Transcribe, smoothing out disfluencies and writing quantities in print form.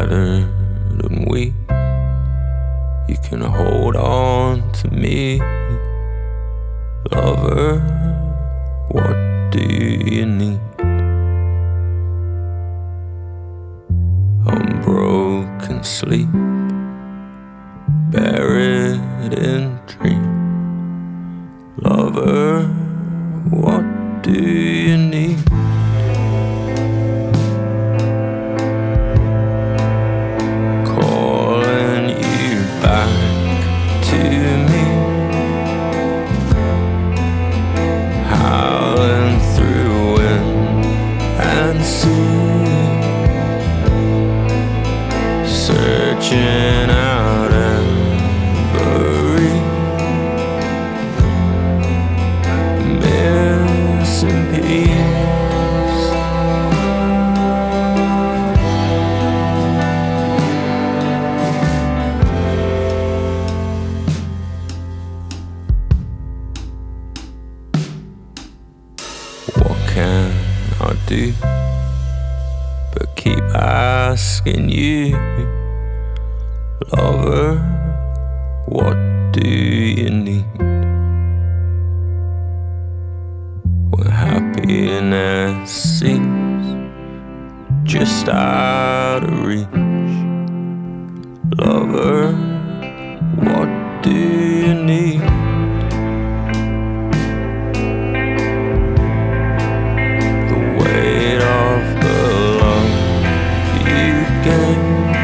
shattered and weak, you can hold on to me. Lover, what do you need? Unbroken sleep, buried in dream. Lover, what do you need? Calling you back to me, howling through wind and sea, searching out every missing piece. What can I do but keep asking you? Lover, what do you need? When happiness seems just out of reach. Lover, what do you need? The weight of the love you gave